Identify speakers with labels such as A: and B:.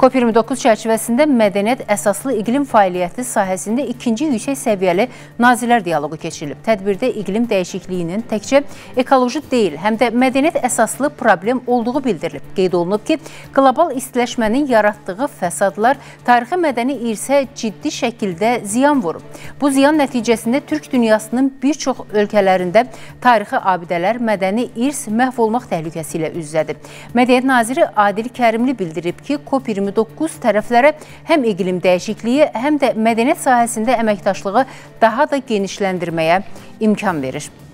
A: COP29 çərçivəsində mədəniyyət əsaslı iqlim fəaliyyəti sahəsində ikinci yüksək səviyyəli nazirlər dialoqu keçirilib. Tədbirdə iqlim dəyişikliyinin təkcə ekoloji deyil, həm də mədəniyyət əsaslı problem olduğu bildirilib. Qeyd olunub ki, qlobal istiləşmənin yaratdığı fəsadlar tarixi mədəni irsə ciddi şəkildə ziyan vurub. Bu ziyan nəticəsində Türk dünyasının bir çox ölkələrində tarixi abidələr, mədəni irs məhv olmaq təhlükəsi ilə üz-üzədir. Mədəniyyət naziri Adil Kərimli bildirib ki, COP29 tərəflərə həm iqlim dəyişikliyi, həm də mədəniyyət sahəsində əməkdaşlığı daha da genişləndirməyə imkan verir.